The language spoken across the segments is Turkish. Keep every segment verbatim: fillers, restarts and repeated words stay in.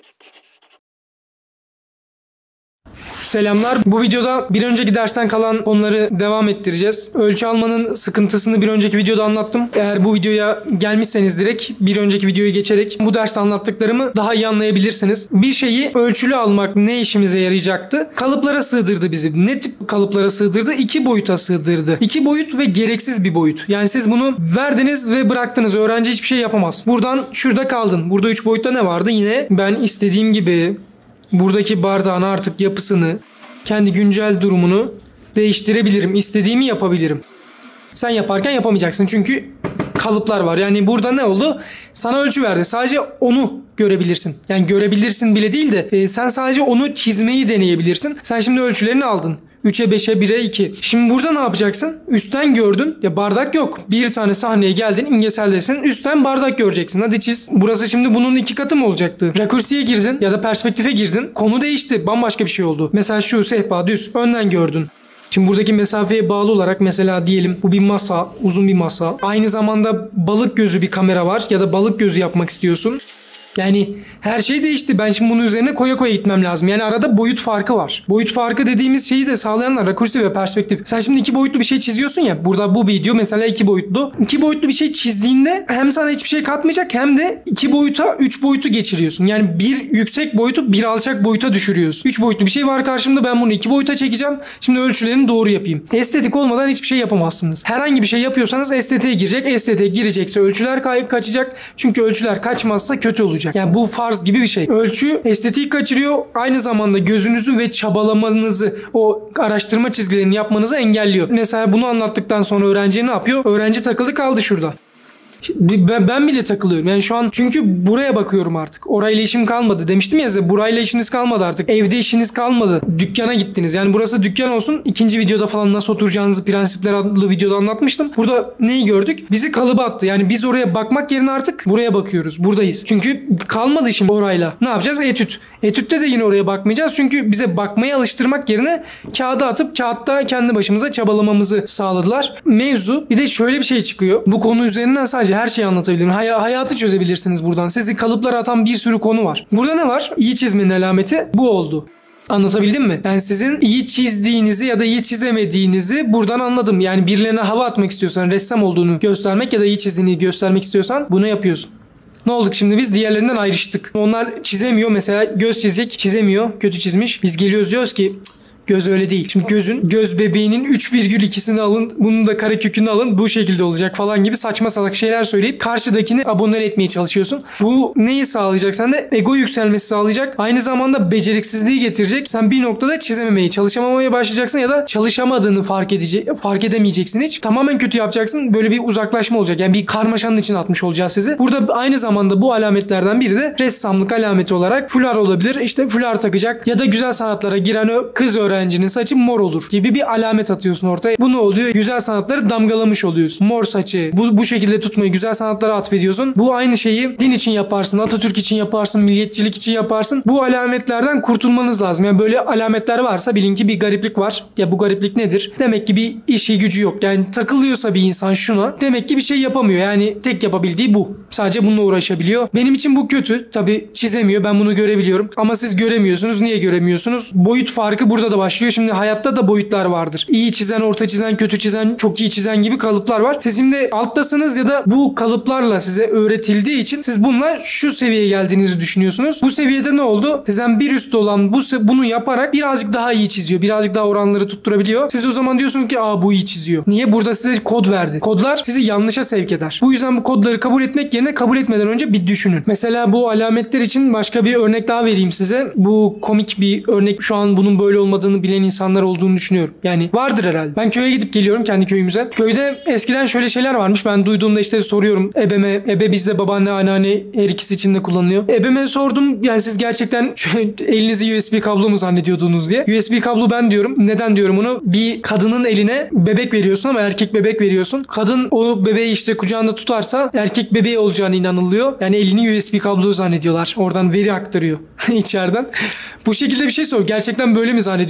Selamlar. Bu videoda bir önceki dersten kalan konuları devam ettireceğiz. Ölçü almanın sıkıntısını bir önceki videoda anlattım. Eğer bu videoya gelmişseniz direkt bir önceki videoyu geçerek bu derste anlattıklarımı daha iyi anlayabilirsiniz. Bir şeyi ölçülü almak ne işimize yarayacaktı? Kalıplara sığdırdı bizi. Ne tip kalıplara sığdırdı? İki boyuta sığdırdı. İki boyut ve gereksiz bir boyut. Yani siz bunu verdiniz ve bıraktınız. Öğrenci hiçbir şey yapamaz. Buradan şurada kaldın. Burada üç boyutta ne vardı? Yine ben istediğim gibi buradaki bardağın artık yapısını, kendi güncel durumunu değiştirebilirim. İstediğimi yapabilirim. Sen yaparken yapamayacaksın çünkü kalıplar var. Yani burada ne oldu? Sana ölçü verdi. Sadece onu görebilirsin. Yani görebilirsin bile değil de e, sen sadece onu çizmeyi deneyebilirsin. Sen şimdi ölçülerini aldın. üçe beşe bire iki. Şimdi burada ne yapacaksın? Üstten gördün. Ya bardak yok. Bir tane sahneye geldin, imgeseldesin. Üstten bardak göreceksin. Hadi çiz. Burası şimdi bunun iki katı mı olacaktı? Rekursiye girdin ya da perspektife girdin. Konu değişti. Bambaşka bir şey oldu. Mesela şu sehpa düz. Önden gördün. Şimdi buradaki mesafeye bağlı olarak mesela diyelim bu bir masa, uzun bir masa. Aynı zamanda balık gözü bir kamera var ya da balık gözü yapmak istiyorsun. Yani her şey değişti. Ben şimdi bunun üzerine koya koya gitmem lazım. Yani arada boyut farkı var. Boyut farkı dediğimiz şeyi de sağlayanlar rekursi ve perspektif. Sen şimdi iki boyutlu bir şey çiziyorsun ya. Burada bu video mesela iki boyutlu. İki boyutlu bir şey çizdiğinde hem sana hiçbir şey katmayacak hem de iki boyuta üç boyutu geçiriyorsun. Yani bir yüksek boyutu bir alçak boyuta düşürüyorsun. Üç boyutlu bir şey var karşımda. Ben bunu iki boyuta çekeceğim. Şimdi ölçülerini doğru yapayım. Estetik olmadan hiçbir şey yapamazsınız. Herhangi bir şey yapıyorsanız estetiğe girecek. Estetiğe girecekse ölçüler kayıp kaçacak. Çünkü ölçüler kaçmazsa kötü olacak. Yani bu farz gibi bir şey. Ölçü estetiği kaçırıyor. Aynı zamanda gözünüzü ve çabalamanızı, o araştırma çizgilerini yapmanızı engelliyor. Mesela bunu anlattıktan sonra öğrenci ne yapıyor? Öğrenci takıldı kaldı şurada. Ben, ben bile takılıyorum. Yani şu an çünkü buraya bakıyorum artık. Orayla işim kalmadı. Demiştim ya size, burayla işiniz kalmadı artık. Evde işiniz kalmadı. Dükkana gittiniz. Yani burası dükkan olsun. İkinci videoda falan nasıl oturacağınızı Prensipler adlı videoda anlatmıştım. Burada neyi gördük? Bizi kalıba attı. Yani biz oraya bakmak yerine artık buraya bakıyoruz. Buradayız. Çünkü kalmadı işim orayla. Ne yapacağız? Etüt. Etütte de yine oraya bakmayacağız. Çünkü bize bakmaya alıştırmak yerine kağıda atıp kağıtta kendi başımıza çabalamamızı sağladılar. Mevzu bir de şöyle bir şey çıkıyor. Bu konu üzerinden sadece her şeyi anlatabilirim. Hay- hayatı çözebilirsiniz buradan. Sizi kalıplara atan bir sürü konu var. Burada ne var? İyi çizmenin alameti bu oldu. Anlatabildim mi? Yani sizin iyi çizdiğinizi ya da iyi çizemediğinizi buradan anladım. Yani birilerine hava atmak istiyorsan, ressam olduğunu göstermek ya da iyi çizdiğini göstermek istiyorsan bunu yapıyorsun. Ne olduk şimdi biz? Diğerlerinden ayrıştık. Onlar çizemiyor. Mesela göz çizecek. Çizemiyor. Kötü çizmiş. Biz geliyoruz diyoruz ki göz öyle değil. Şimdi gözün göz bebeğinin üç virgül ikisini alın. Bunun da karekökünü alın. Bu şekilde olacak falan gibi saçma salak şeyler söyleyip karşıdakini abone etmeye çalışıyorsun. Bu neyi sağlayacak? Sende ego yükselmesi sağlayacak. Aynı zamanda beceriksizliği getirecek. Sen bir noktada çizememeye, çalışamamaya başlayacaksın ya da çalışamadığını fark edecek, fark edemeyeceksin hiç. Tamamen kötü yapacaksın. Böyle bir uzaklaşma olacak. Yani bir karmaşanın içine atmış olacağız sizi. Burada aynı zamanda bu alametlerden biri de ressamlık alameti olarak fular olabilir. İşte fular takacak ya da güzel sanatlara giren o kız öğrenci öğrencinin saçı mor olur gibi bir alamet atıyorsun ortaya. Bu ne oluyor? Güzel sanatları damgalamış oluyorsun. Mor saçı. Bu, bu şekilde tutmayı güzel sanatlara atfediyorsun. Bu aynı şeyi din için yaparsın, Atatürk için yaparsın, milliyetçilik için yaparsın. Bu alametlerden kurtulmanız lazım. Yani böyle alametler varsa bilin ki bir gariplik var. Ya bu gariplik nedir? Demek ki bir işi gücü yok. Yani takılıyorsa bir insan şuna, demek ki bir şey yapamıyor. Yani tek yapabildiği bu. Sadece bununla uğraşabiliyor. Benim için bu kötü. Tabii çizemiyor. Ben bunu görebiliyorum. Ama siz göremiyorsunuz. Niye göremiyorsunuz? Boyut farkı burada da başlıyor. Şimdi hayatta da boyutlar vardır. İyi çizen, orta çizen, kötü çizen, çok iyi çizen gibi kalıplar var. Siz şimdi alttasınız ya da bu kalıplarla size öğretildiği için siz bununla şu seviyeye geldiğinizi düşünüyorsunuz. Bu seviyede ne oldu? Sizden bir üstte olan bu bunu yaparak birazcık daha iyi çiziyor. Birazcık daha oranları tutturabiliyor. Siz o zaman diyorsunuz ki aa bu iyi çiziyor. Niye? Burada size kod verdi. Kodlar sizi yanlışa sevk eder. Bu yüzden bu kodları kabul etmek yerine kabul etmeden önce bir düşünün. Mesela bu alametler için başka bir örnek daha vereyim size. Bu komik bir örnek. Şu an bunun böyle olmadığını bilen insanlar olduğunu düşünüyorum. Yani vardır herhalde. Ben köye gidip geliyorum, kendi köyümüze. Köyde eskiden şöyle şeyler varmış. Ben duyduğumda işte soruyorum ebeme. Ebe bizde babaanne, anneanne her ikisi için de kullanılıyor. Ebeme sordum. Yani siz gerçekten elinizi U S B kablo mu zannediyordunuz diye. U S B kablo ben diyorum. Neden diyorum onu? Bir kadının eline bebek veriyorsun ama erkek bebek veriyorsun. Kadın o bebeği işte kucağında tutarsa erkek bebeği olacağına inanılıyor. Yani elini U S B kablo zannediyorlar. Oradan veri aktarıyor içeriden. Bu şekilde bir şey sor. Gerçekten böyle mi zannediyorsun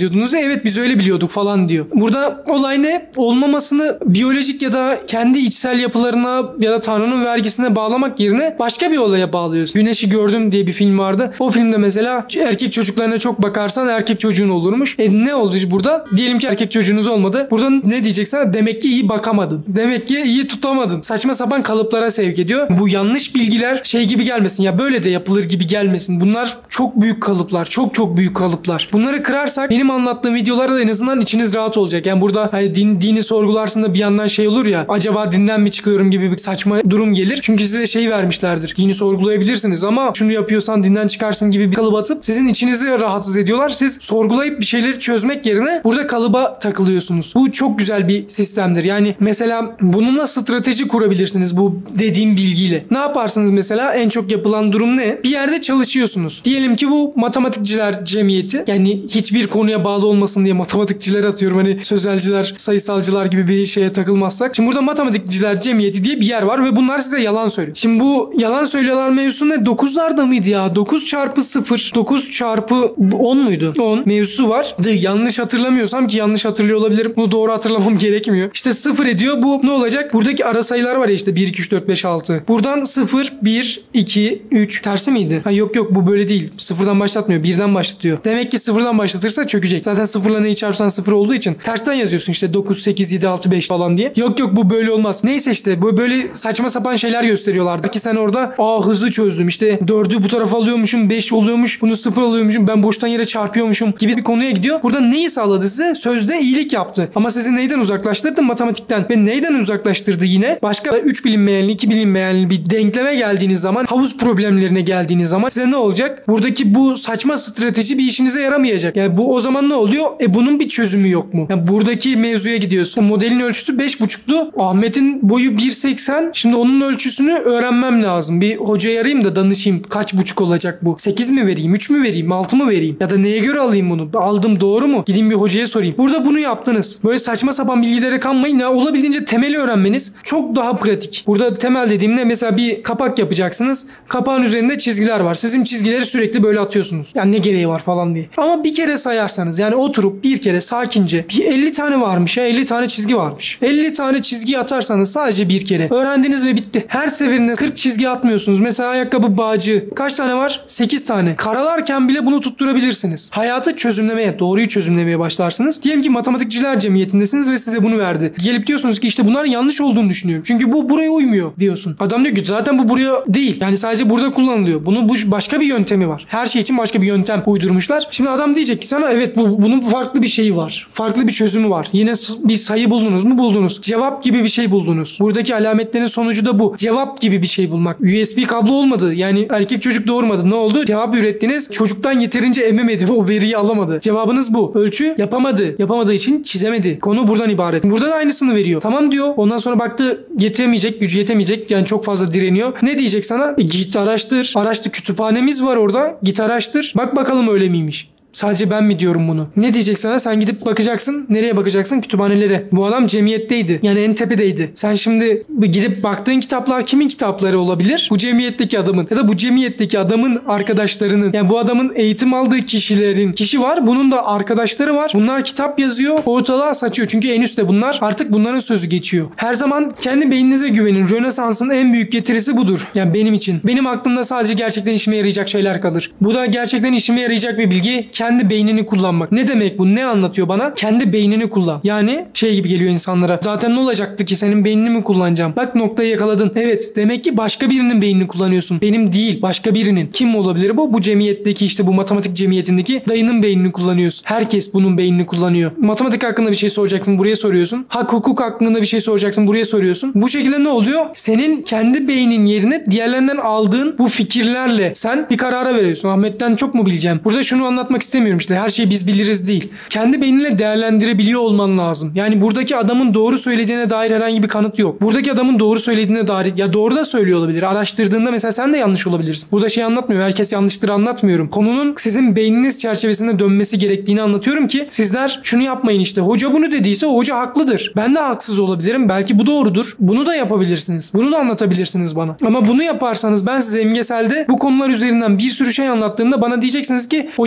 zannediyordunuz? Evet biz öyle biliyorduk falan diyor. Burada olay ne? Olmamasını biyolojik ya da kendi içsel yapılarına ya da Tanrı'nın vergisine bağlamak yerine başka bir olaya bağlıyoruz. Güneşi Gördüm diye bir film vardı. O filmde mesela erkek çocuklarına çok bakarsan erkek çocuğun olurmuş. E ne oldu burada? Diyelim ki erkek çocuğunuz olmadı. Burada ne diyeceksin? Demek ki iyi bakamadın. Demek ki iyi tutamadın. Saçma sapan kalıplara sevk ediyor. Bu yanlış bilgiler şey gibi gelmesin. Ya böyle de yapılır gibi gelmesin. Bunlar çok büyük kalıplar. Çok çok büyük kalıplar. Bunları kırarsak benim anlattığım videolarda en azından içiniz rahat olacak. Yani burada hani din, dini sorgularsın da bir yandan şey olur ya, acaba dinden mi çıkıyorum gibi bir saçma durum gelir. Çünkü size şey vermişlerdir. Dini sorgulayabilirsiniz ama şunu yapıyorsan dinden çıkarsın gibi bir kalıp atıp sizin içinizi rahatsız ediyorlar. Siz sorgulayıp bir şeyleri çözmek yerine burada kalıba takılıyorsunuz. Bu çok güzel bir sistemdir. Yani mesela bununla strateji kurabilirsiniz bu dediğim bilgiyle. Ne yaparsınız mesela? En çok yapılan durum ne? Bir yerde çalışıyorsunuz. Diyelim ki bu matematikçiler cemiyeti. Yani hiçbir konuya bağlı olmasın diye matematikçiler atıyorum. Hani sözelciler, sayısalcılar gibi bir şeye takılmazsak. Şimdi burada matematikçiler cemiyeti diye bir yer var ve bunlar size yalan söylüyor. Şimdi bu yalan söylüyorlar mevzusu ne? dokuzlarda mıydı ya? dokuz çarpı sıfır. dokuz çarpı on muydu? on mevzusu var. De, yanlış hatırlamıyorsam ki yanlış hatırlıyor olabilirim. Bunu doğru hatırlamam gerekmiyor. İşte sıfır ediyor. Bu ne olacak? Buradaki ara sayılar var ya işte bir, iki, üç, dört, beş, altı. Buradan sıfır, bir, iki, üç. Tersi miydi? Ha yok yok bu böyle değil. Sıfırdan başlatmıyor. birden başlatıyor. Demek ki sıfırdan başlatırsa çökecek. Zaten sıfırla neyi çarpsan sıfır olduğu için tersten yazıyorsun işte dokuz, sekiz, yedi, altı, beş falan diye. Yok yok bu böyle olmaz. Neyse işte bu böyle saçma sapan şeyler gösteriyorlardı ki sen orada aa hızlı çözdüm. İşte dördü bu tarafa alıyormuşum, beş oluyormuş. Bunu sıfır alıyormuşum. Ben boştan yere çarpıyormuşum gibi bir konuya gidiyor. Burada neyi sağladı size? Sözde iyilik yaptı. Ama sizi neyden uzaklaştırdı? Matematikten. Ve neyden uzaklaştırdı yine? Başka üç bilinmeyenli, iki bilinmeyenli bir denkleme geldiğiniz zaman, havuz problemlerine geldiğiniz zaman size ne olacak? Buradaki bu saçma strateji bir işinize yaramayacak. Yani bu o zaman ne oluyor? E bunun bir çözümü yok mu? Yani buradaki mevzuya gidiyorsun. Modelin ölçüsü beş buçuktu. Ahmet'in boyu bir seksen. Şimdi onun ölçüsünü öğrenmem lazım. Bir hocaya arayayım da danışayım. Kaç buçuk olacak bu? sekiz mi vereyim? üç mü vereyim? altı mı vereyim? Ya da neye göre alayım bunu? Aldım doğru mu? Gideyim bir hocaya sorayım. Burada bunu yaptınız. Böyle saçma sapan bilgilere kanmayın. Ya olabildiğince temeli öğrenmeniz çok daha pratik. Burada temel dediğimde mesela bir kapak yapacaksınız. Kapağın üzerinde çizgiler var. Sizin çizgileri sürekli böyle atıyorsunuz. Yani ne gereği var falan diye. Ama bir kere sayarsanız yani oturup bir kere sakince bir elli tane varmış ya elli tane çizgi varmış. elli tane çizgi atarsanız sadece bir kere öğrendiniz ve bitti. Her seferinde kırk çizgi atmıyorsunuz. Mesela ayakkabı bağcığı kaç tane var? sekiz tane. Karalarken bile bunu tutturabilirsiniz. Hayatı çözümlemeye, doğruyu çözümlemeye başlarsınız. Diyelim ki matematikçiler cemiyetindesiniz ve size bunu verdi. Gelip diyorsunuz ki işte bunların yanlış olduğunu düşünüyorum. Çünkü bu buraya uymuyor diyorsun. Adam diyor ki zaten bu buraya değil. Yani sadece burada kullanılıyor. Bunun bu başka bir yöntemi var. Her şey için başka bir yöntem uydurmuşlar. Şimdi adam diyecek ki sana evet bu bunun farklı bir şeyi var. Farklı bir çözümü var. Yine bir sayı buldunuz mu? Buldunuz. Cevap gibi bir şey buldunuz. Buradaki alametlerin sonucu da bu. Cevap gibi bir şey bulmak. U S B kablo olmadı. Yani erkek çocuk doğurmadı. Ne oldu? Cevap ürettiniz. Çocuktan yeterince ememedi ve o veriyi alamadı. Cevabınız bu. Ölçü yapamadı. Yapamadığı için çizemedi. Konu buradan ibaret. Burada da aynısını veriyor. Tamam diyor. Ondan sonra baktı yetemeyecek. Gücü yetemeyecek. Yani çok fazla direniyor. Ne diyecek sana? E, git araştır. Araştır. Kütüphanemiz var orada. Git araştır. Bak bakalım öyle miymiş? Sadece ben mi diyorum bunu? Ne diyecek sana? Sen gidip bakacaksın. Nereye bakacaksın? Kütüphanelere. Bu adam cemiyetteydi. Yani en tepedeydi. Sen şimdi gidip baktığın kitaplar kimin kitapları olabilir? Bu cemiyetteki adamın. Ya da bu cemiyetteki adamın arkadaşlarının. Yani bu adamın eğitim aldığı kişilerin. Kişi var. Bunun da arkadaşları var. Bunlar kitap yazıyor. Ortalığa saçıyor. Çünkü en üstte bunlar. Artık bunların sözü geçiyor. Her zaman kendi beyninize güvenin. Rönesans'ın en büyük getirisi budur. Yani benim için. Benim aklımda sadece gerçekten işime yarayacak şeyler kalır. Bu da gerçekten işime yarayacak bir bilgi. Kendi beynini kullanmak. Ne demek bu? Ne anlatıyor bana? Kendi beynini kullan. Yani şey gibi geliyor insanlara. Zaten ne olacaktı ki senin beynini mi kullanacağım? Bak noktayı yakaladın. Evet. Demek ki başka birinin beynini kullanıyorsun. Benim değil. Başka birinin. Kim olabilir bu? Bu cemiyetteki işte bu matematik cemiyetindeki dayının beynini kullanıyorsun. Herkes bunun beynini kullanıyor. Matematik hakkında bir şey soracaksın. Buraya soruyorsun. Hak hukuk hakkında bir şey soracaksın. Buraya soruyorsun. Bu şekilde ne oluyor? Senin kendi beynin yerine diğerlerinden aldığın bu fikirlerle sen bir karara veriyorsun. Ahmet'ten çok mu bileceğim? Burada şunu anlatmak istemiyorum işte. Her şeyi biz biliriz değil. Kendi beyninle değerlendirebiliyor olman lazım. Yani buradaki adamın doğru söylediğine dair herhangi bir kanıt yok. Buradaki adamın doğru söylediğine dair ya doğru da söylüyor olabilir. Araştırdığında mesela sen de yanlış olabilirsin. Burada şey anlatmıyorum. Herkes yanlıştır anlatmıyorum. Konunun sizin beyniniz çerçevesinde dönmesi gerektiğini anlatıyorum ki sizler şunu yapmayın işte. Hoca bunu dediyse o hoca haklıdır. Ben de haksız olabilirim. Belki bu doğrudur. Bunu da yapabilirsiniz. Bunu da anlatabilirsiniz bana. Ama bunu yaparsanız ben size imgeselde bu konular üzerinden bir sürü şey anlattığımda bana diyeceksiniz ki hocam ben imgesel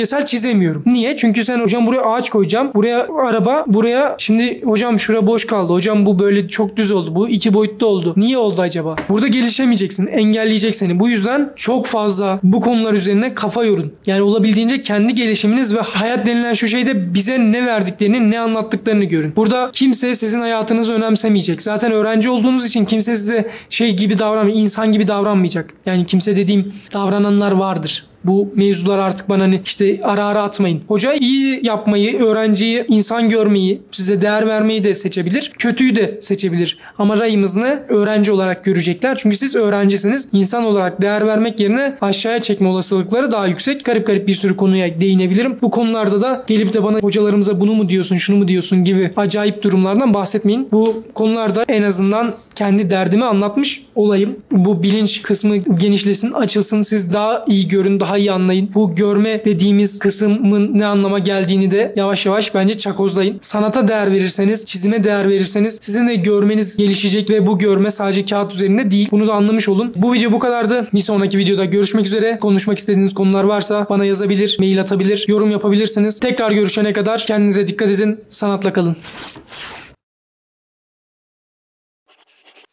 bölgesel çizemiyorum. Niye? Çünkü sen hocam buraya ağaç koyacağım. Buraya araba. Buraya şimdi hocam şura boş kaldı. Hocam bu böyle çok düz oldu. Bu iki boyutlu oldu. Niye oldu acaba? Burada gelişemeyeceksin. Engelleyecek seni. Bu yüzden çok fazla bu konular üzerine kafa yorun. Yani olabildiğince kendi gelişiminiz ve hayat denilen şu şeyde bize ne verdiklerini, ne anlattıklarını görün. Burada kimse sizin hayatınızı önemsemeyecek. Zaten öğrenci olduğunuz için kimse size şey gibi davranmayacak. İnsan gibi davranmayacak. Yani kimse dediğim davrananlar vardır. Bu mevzular artık bana hani işte ara ara atmayın. Hoca iyi yapmayı, öğrenciyi insan görmeyi, size değer vermeyi de seçebilir. Kötüyü de seçebilir. Ama rayımız ne? Öğrenci olarak görecekler. Çünkü siz öğrencisiniz. İnsan olarak değer vermek yerine aşağıya çekme olasılıkları daha yüksek. Garip garip bir sürü konuya değinebilirim. Bu konularda da gelip de bana hocalarımıza bunu mu diyorsun, şunu mu diyorsun gibi acayip durumlardan bahsetmeyin. Bu konularda en azından kendi derdimi anlatmış olayım. Bu bilinç kısmı genişlesin, açılsın. Siz daha iyi görün, daha iyi anlayın. Bu görme dediğimiz kısmın ne anlama geldiğini de yavaş yavaş bence çakozlayın. Sanata değer verirseniz, çizime değer verirseniz sizin de görmeniz gelişecek ve bu görme sadece kağıt üzerinde değil. Bunu da anlamış olun. Bu video bu kadardı. Bir sonraki videoda görüşmek üzere. Konuşmak istediğiniz konular varsa bana yazabilir, mail atabilir, yorum yapabilirsiniz. Tekrar görüşene kadar kendinize dikkat edin. Sanatla kalın.